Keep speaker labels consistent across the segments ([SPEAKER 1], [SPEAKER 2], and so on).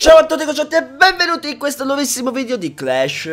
[SPEAKER 1] Ciao a tutti cociotti e benvenuti in questo nuovissimo video di Clash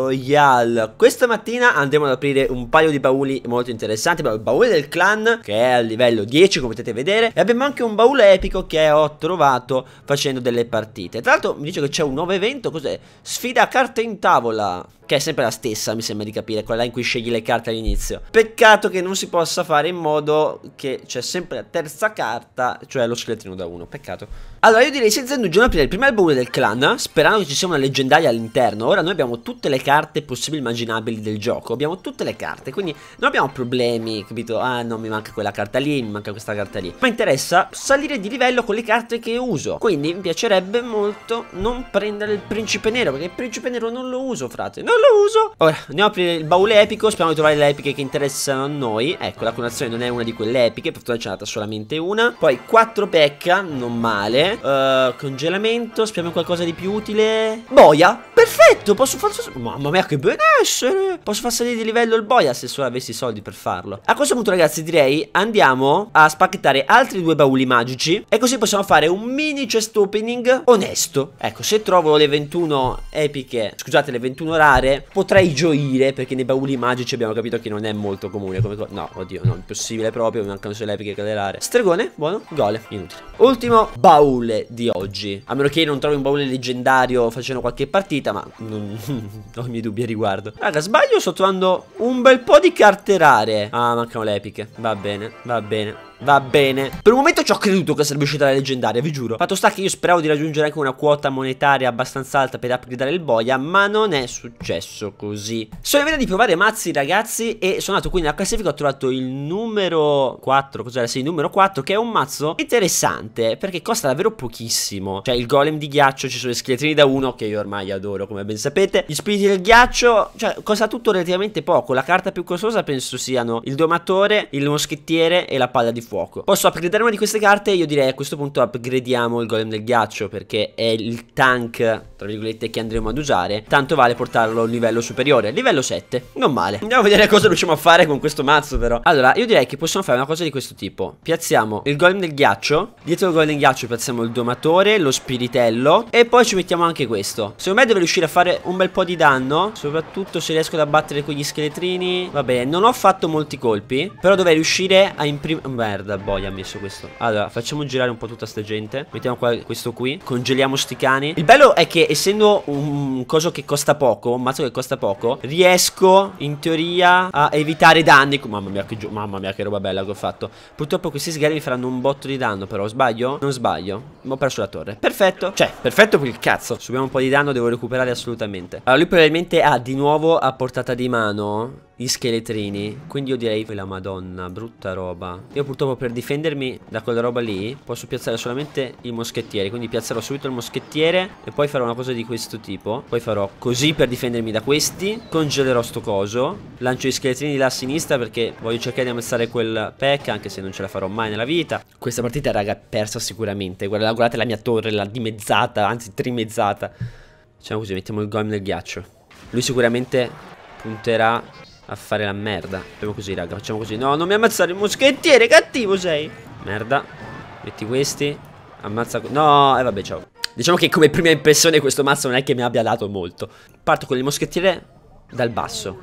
[SPEAKER 1] Royale. Questa mattina andremo ad aprire un paio di bauli molto interessanti. Abbiamo il baule del clan che è al livello 10 come potete vedere, e abbiamo anche un baule epico che ho trovato facendo delle partite. Tra l'altro mi dice che c'è un nuovo evento, cos'è? Sfida a carte in tavola, che è sempre la stessa, mi sembra di capire, quella in cui scegli le carte all'inizio. Peccato che non si possa fare in modo che c'è sempre la terza carta, cioè lo scheletrino da 1, peccato. Allora io direi senza indugio aprire il primo baule del clan, sperando che ci sia una leggendaria all'interno. Ora noi abbiamo tutte le carte possibili e immaginabili del gioco, abbiamo tutte le carte, quindi non abbiamo problemi, capito? Ah no, mi manca quella carta lì, mi manca questa carta lì. Ma interessa salire di livello con le carte che uso, quindi mi piacerebbe molto non prendere il principe nero, perché il principe nero non lo uso, frate, non lo uso. Ora andiamo a aprire il baule epico, speriamo di trovare le epiche che interessano a noi. Ecco, la connessione non è una di quelle epiche, per fortuna ce n'è andata solamente una. Poi 4 pecca, non male. Congelamento, speriamo qualcosa di più utile. Boia, perfetto, posso far... Mamma mia che benessere. Posso far salire di livello il boia se solo avessi i soldi per farlo. A questo punto ragazzi direi andiamo a spacchettare altri 2 bauli magici, e così possiamo fare un mini chest opening onesto. Ecco, se trovo le 21 epiche, scusate, le 21 rare, potrei gioire, perché nei bauli magici abbiamo capito che non è molto comune come cosa. No, oddio, no, impossibile proprio, mi mancano solo le epiche che le rare. Stregone, buono, gole, inutile. Ultimo baule di oggi, a meno che non trovi un baule leggendario facendo qualche partita, ma non ho i miei dubbi a riguardo. Raga, sbaglio, sto trovando un bel po' di carte rare. Ah, mancano le epiche, va bene, va bene. Va bene. Per un momento ci ho creduto che sarebbe uscita la leggendaria, vi giuro. Fatto sta che io speravo di raggiungere anche una quota monetaria abbastanza alta per upgradare il boia, ma non è successo così. Sono in vena di provare mazzi ragazzi, e sono andato qui nella classifica, ho trovato il numero 4, cos'era? Sì, il numero 4, che è un mazzo interessante perché costa davvero pochissimo. Cioè il golem di ghiaccio, ci sono gli scheletrini da 1 che io ormai adoro come ben sapete. Gli spiriti del ghiaccio, cioè costa tutto relativamente poco. La carta più costosa penso siano il domatore, il moschettiere e la palla di fuoco. Posso upgradare una di queste carte? Io direi a questo punto upgradiamo il golem del ghiaccio, perché è il tank tra virgolette che andremo ad usare. Tanto vale portarlo a un livello superiore, livello 7, non male. Andiamo a vedere cosa riusciamo a fare con questo mazzo però. Allora io direi che possiamo fare una cosa di questo tipo. Piazziamo il golem del ghiaccio, dietro il golem del ghiaccio piazziamo il domatore, lo spiritello, e poi ci mettiamo anche questo. Secondo me deve riuscire a fare un bel po' di danno, soprattutto se riesco ad abbattere quegli scheletrini. Va bene, non ho fatto molti colpi, però dovrei riuscire a imprimere... Merda, boia ha messo questo. Allora facciamo girare un po' tutta sta gente. Mettiamo qua questo qui, congeliamo sti cani. Il bello è che essendo un coso che costa poco, un mazzo che costa poco, riesco in teoria a evitare danni. Mamma mia che roba bella che ho fatto. Purtroppo questi sgherri mi faranno un botto di danno, però sbaglio? Non sbaglio, ho perso la torre. Perfetto, cioè perfetto per il cazzo. Subiamo un po' di danno, devo recuperare assolutamente. Allora lui probabilmente ha di nuovo a portata di mano gli scheletrini, quindi io direi la madonna, brutta roba. Io purtroppo per difendermi da quella roba lì posso piazzare solamente il moschettiere, quindi piazzerò subito il moschettiere e poi farò una cosa di questo tipo. Poi farò così per difendermi da questi, congelerò sto coso, lancio gli scheletrini là a sinistra perché voglio cercare di ammazzare quel pecca, anche se non ce la farò mai nella vita. Questa partita raga è persa sicuramente. Guardate la mia torre, la dimezzata, anzi trimezzata. Facciamo così, mettiamo il golem nel ghiaccio. Lui sicuramente punterà a fare la merda. Facciamo così raga, facciamo così. No, non mi ammazzare il moschettiere, cattivo sei. Merda. Metti questi. Ammazza. No, e vabbè, ciao. Diciamo che come prima impressione questo mazzo non è che mi abbia dato molto. Parto con il moschettiere dal basso.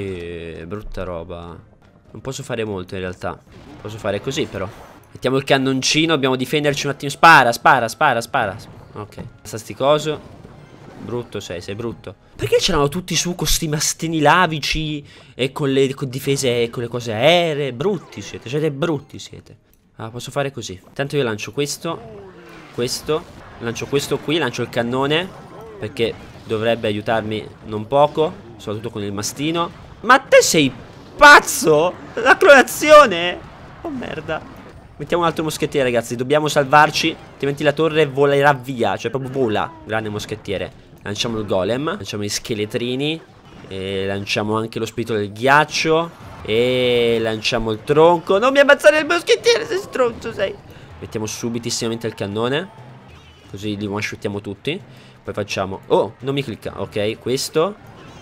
[SPEAKER 1] Brutta roba. Non posso fare molto in realtà. Posso fare così però. Mettiamo il cannoncino, dobbiamo difenderci un attimo. Spara, spara, spara, spara. Ok. Sti coso. Brutto sei brutto. Perché c'erano tutti su con sti mastini lavici e con le difese e con le cose aeree? Brutti siete brutti siete. Ah, posso fare così. Tanto io lancio questo, lancio questo qui, lancio il cannone, perché dovrebbe aiutarmi non poco, soprattutto con il mastino. Ma te sei pazzo? La clonazione? Oh merda. Mettiamo un altro moschettiere ragazzi, dobbiamo salvarci, altrimenti la torre volerà via, cioè proprio vola. Grande moschettiere. Lanciamo il golem, lanciamo gli scheletrini, e lanciamo anche lo spirito del ghiaccio, e lanciamo il tronco. Non mi ammazzare il moschettiere, sei stronzo sei. Mettiamo subitissimamente il cannone, così li one-shottiamo tutti. Poi facciamo... Oh, non mi clicca. Ok, questo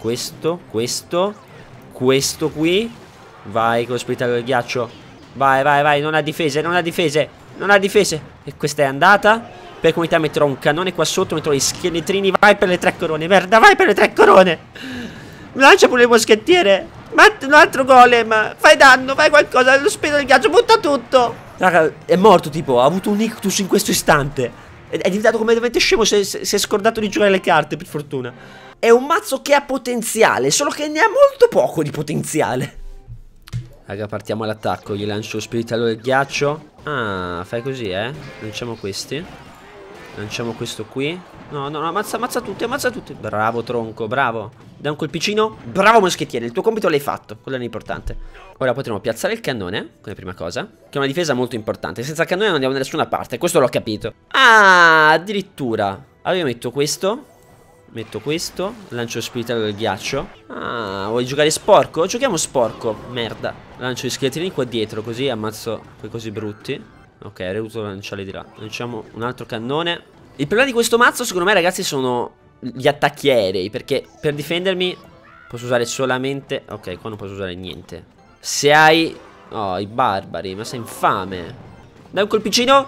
[SPEAKER 1] qui. Vai con lo spirito del ghiaccio. Vai, vai, vai, non ha difese, non ha difese. Non ha difese. E questa è andata. Per comunità metterò un cannone qua sotto, metterò gli scheletrini. Vai per le 3 corone, merda, vai per le 3 corone. Lancia pure il moschettiere. Un altro golem. Fai danno, fai qualcosa. Lo spirito del ghiaccio, butta tutto. Raga, è morto tipo, ha avuto un ictus in questo istante. È diventato completamente scemo, si è scordato di giocare le carte, per fortuna. È un mazzo che ha potenziale, solo che ne ha molto poco di potenziale. Raga, partiamo all'attacco. Gli lancio lo spiritello del ghiaccio. Ah, fai così, lanciamo questi. Lanciamo questo qui. No, no, no, ammazza tutti, ammazza tutti. Bravo tronco, bravo. Dai un colpicino. Bravo moschettiere, il tuo compito l'hai fatto. Quello è l'importante. Ora potremo piazzare il cannone, come prima cosa, che è una difesa molto importante. Senza il cannone non andiamo da nessuna parte, questo l'ho capito. Ah, addirittura. Allora io metto questo. Metto questo. Lancio lo spiritello del ghiaccio. Ah, vuoi giocare sporco? Giochiamo sporco. Merda. Lancio gli scheletrini qua dietro, così ammazzo quei cosi brutti. Ok, avrei dovuto lanciarli di là. Lanciamo un altro cannone. Il problema di questo mazzo, secondo me, ragazzi, sono gli attacchi aerei. Perché per difendermi posso usare solamente... Ok, qua non posso usare niente. Se hai... Oh, i barbari, ma sei infame. Dai un colpicino.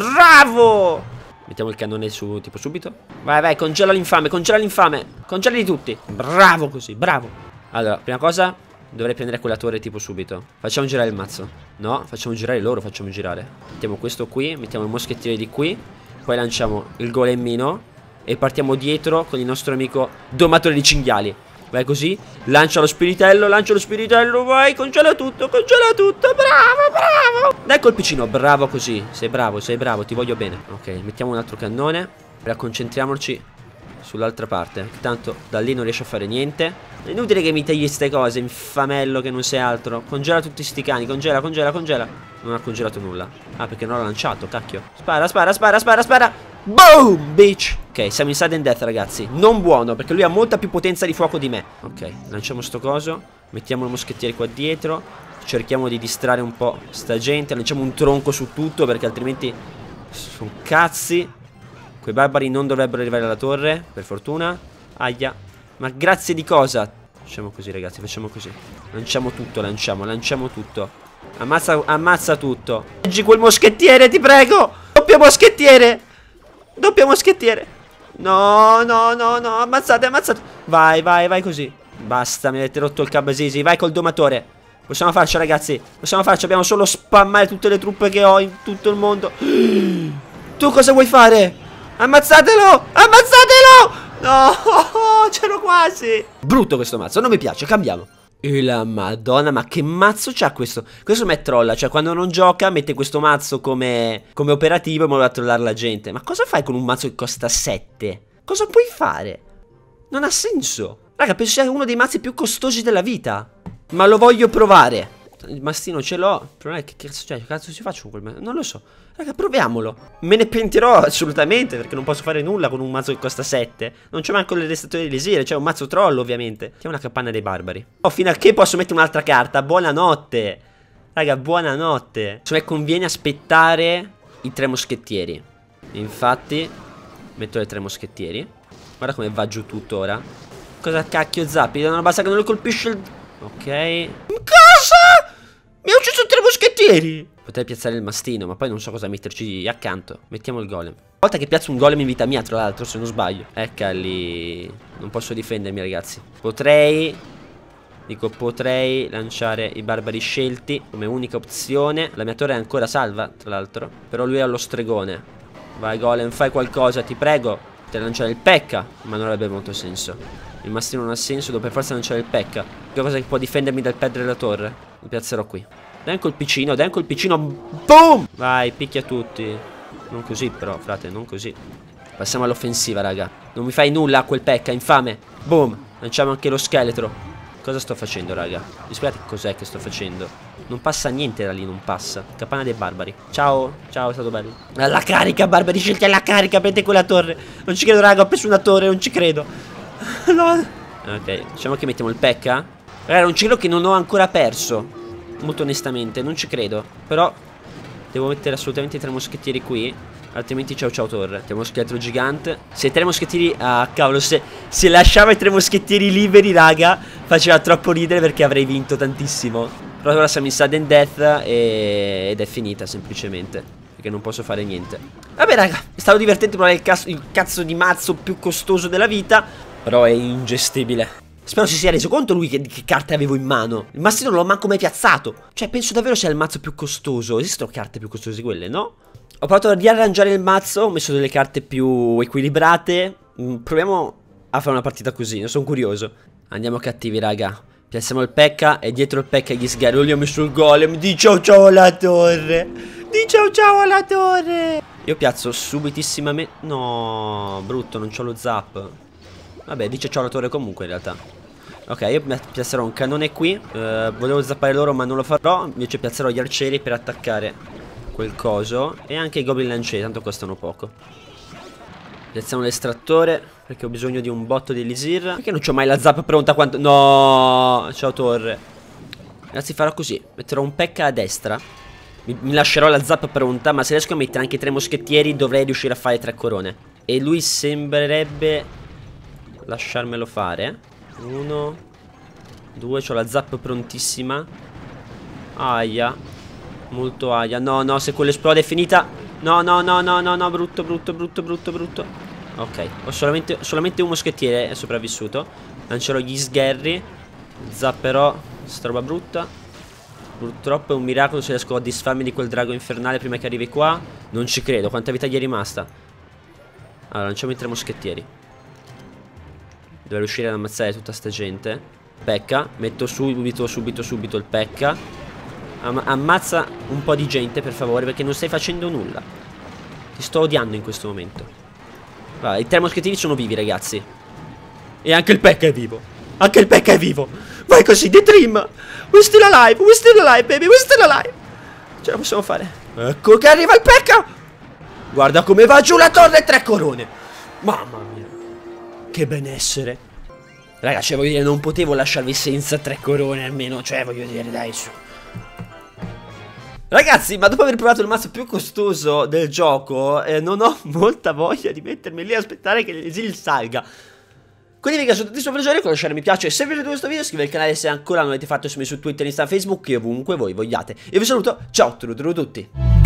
[SPEAKER 1] Bravo! Mettiamo il cannone su, tipo subito. Vai, vai, congela l'infame, congela l'infame. Congelali tutti. Bravo così, bravo. Allora, prima cosa, dovrei prendere quella torre tipo subito. Facciamo girare il mazzo. No, facciamo girare loro, facciamo girare. Mettiamo questo qui, mettiamo il moschettiere di qui. Poi lanciamo il golemmino e partiamo dietro con il nostro amico domatore di cinghiali. Vai così, lancia lo spiritello, vai, congela tutto, bravo, bravo. Dai colpicino, bravo così, sei bravo, ti voglio bene. Ok, mettiamo un altro cannone, ora concentriamoci sull'altra parte, tanto da lì non riesce a fare niente. È inutile che mi tagli queste cose, infamello che non sei altro. Congela tutti sti cani, congela. Non ha congelato nulla. Ah, perché non l'ho lanciato, cacchio. Spara. Boom, bitch. Ok, siamo in sudden death, ragazzi. Non buono, perché lui ha molta più potenza di fuoco di me. Ok, lanciamo sto coso. Mettiamo il moschettiere qua dietro. Cerchiamo di distrarre un po' sta gente. Lanciamo un tronco su tutto, perché altrimenti sono cazzi. Quei barbari non dovrebbero arrivare alla torre, per fortuna. Aia. Ma grazie di cosa? Facciamo così, ragazzi, facciamo così. Lanciamo tutto, lanciamo tutto. Ammazza tutto. Leggi quel moschettiere, ti prego. Doppio moschettiere. No, ammazzate. Vai così. Basta, mi avete rotto il cabasisi. Vai col domatore. Possiamo farci, ragazzi. Abbiamo solo spammare tutte le truppe che ho in tutto il mondo. Tu cosa vuoi fare? Ammazzatelo. No, c'ero quasi. Brutto questo mazzo, non mi piace, cambiamo. E la madonna, ma che mazzo c'ha questo? Questo me trolla, cioè quando non gioca mette questo mazzo come operativo in modo da trollare la gente. Ma cosa fai con un mazzo che costa 7? Cosa puoi fare? Non ha senso. Raga, penso sia uno dei mazzi più costosi della vita. Ma lo voglio provare. Il mastino ce l'ho. Il problema è che cazzo si faccio con quel mazzo? Non lo so. Raga, proviamolo. Me ne pentirò assolutamente, perché non posso fare nulla con un mazzo che costa 7. Non c'è manco le restazioni dell'Elisir, c'è un mazzo troll ovviamente. C'è una capanna dei barbari. Oh, fino a che posso mettere un'altra carta. Buonanotte. Raga, buonanotte. Secondo me conviene aspettare i 3 moschettieri. Infatti metto le 3 moschettieri. Guarda come va giù tutto ora. Cosa cacchio zappi? Non basta che non lo colpisce il... Ok. Cosa? Mi ha ucciso 3 moschettieri. Potrei piazzare il mastino, ma poi non so cosa metterci accanto. Mettiamo il golem. Una volta che piazzo un golem in vita mia, tra l'altro, se non sbaglio. Ecca lì. Non posso difendermi, ragazzi. Potrei lanciare i barbari scelti come unica opzione. La mia torre è ancora salva, tra l'altro. Però lui è allo stregone. Vai golem, fai qualcosa, ti prego. Potrei lanciare il Pekka, ma non avrebbe molto senso. Il mastino non ha senso, devo per forza lanciare il Pekka. L'unica cosa che può difendermi dal perdere la torre. Lo piazzerò qui. Dai un colpicino, Boom! Vai, picchia tutti. Non così però, frate, non così. Passiamo all'offensiva, raga. Non mi fai nulla a quel Pekka, infame. Boom, lanciamo anche lo scheletro. Cosa sto facendo, raga? Mi spiegate cos'è che sto facendo? Non passa niente da lì, non passa. Capanna dei barbari. Ciao, è stato bello. Alla carica, barbari scelti alla carica, prende quella torre. Non ci credo, raga, ho preso una torre, non ci credo. No. Ok, diciamo che mettiamo il Pekka. Raga, non ci credo che non ho ancora perso. Molto onestamente, non ci credo. Però devo mettere assolutamente i 3 moschettieri qui. Altrimenti ciao torre. Mettiamo lo scheletro gigante. Se i 3 moschettieri... Ah, cavolo, se lasciava i 3 moschettieri liberi, raga, faceva troppo ridere perché avrei vinto tantissimo. Però ora siamo in sudden death ed è finita semplicemente. perché non posso fare niente. Vabbè raga, è stato divertente provare il cazzo di mazzo più costoso della vita, però è ingestibile. Spero si sia reso conto lui che carte avevo in mano. Il massimo non l'ho manco mai piazzato. Cioè penso davvero sia il mazzo più costoso. Esistono carte più costose di quelle, no? Ho provato a riarrangiare il mazzo, ho messo delle carte più equilibrate. Proviamo a fare una partita così, ne sono curioso. Andiamo cattivi raga. Piazziamo il Pekka e dietro il Pekka gli sgherri. Gli ho messo il golem. Di ciao ciao alla torre. Di ciao ciao alla torre. Io piazzo subitissimamente. No, brutto, non c'ho lo zap. Vabbè, dice ciao alla torre comunque in realtà. Ok, io piazzerò un cannone qui. Volevo zappare loro ma non lo farò. Invece piazzerò gli arcieri per attaccare quel coso. E anche i goblin lancieri, tanto costano poco. Piazziamo l'estrattore perché ho bisogno di un botto di elisir. Perché non c'ho mai la zappa pronta quanto... No, ciao torre. Ragazzi, farò così. Metterò un Pekka a destra. Mi lascerò la zappa pronta. Ma se riesco a mettere anche 3 moschettieri dovrei riuscire a fare 3 corone. E lui sembrerebbe lasciarmelo fare. 1 2, c'ho la zappa prontissima. Aia. Molto aia. No, no, se quello esplode è finita. No, no, no, no, no, no, brutto, brutto, brutto, brutto, brutto. Ok, ho solamente un moschettiere è sopravvissuto. Lancerò gli sgherri. Zapperò sta roba brutta. Purtroppo è un miracolo se riesco a disfarmi di quel drago infernale prima che arrivi qua. Non ci credo, quanta vita gli è rimasta. Allora, lanciamo i 3 moschettieri. Devo riuscire ad ammazzare tutta sta gente. Pekka, metto subito il Pekka. Ammazza un po' di gente per favore, perché non stai facendo nulla. Ti sto odiando in questo momento. Guarda, i 3 moschettieri sono vivi ragazzi. E anche il Pekka è vivo. Anche il Pekka è vivo. Vai così, The Dream. We're still alive baby, we're still alive. Ce la possiamo fare. Ecco che arriva il Pekka. Guarda come va giù la torre, 3 corone. Mamma mia, che benessere. Raga, cioè voglio dire, non potevo lasciarvi senza 3 corone almeno. Cioè voglio dire, dai su. Ragazzi, ma dopo aver provato il mazzo più costoso del gioco, non ho molta voglia di mettermi lì a aspettare che l'esil salga. Quindi vi ringrazio tutti i suoi piacere, con lasciare mi piace. Se vi è piaciuto questo video, iscrivetevi al canale se ancora non l'avete fatto, su Twitter, Instagram, Facebook e ovunque voi vogliate. Io vi saluto, ciao a tutti.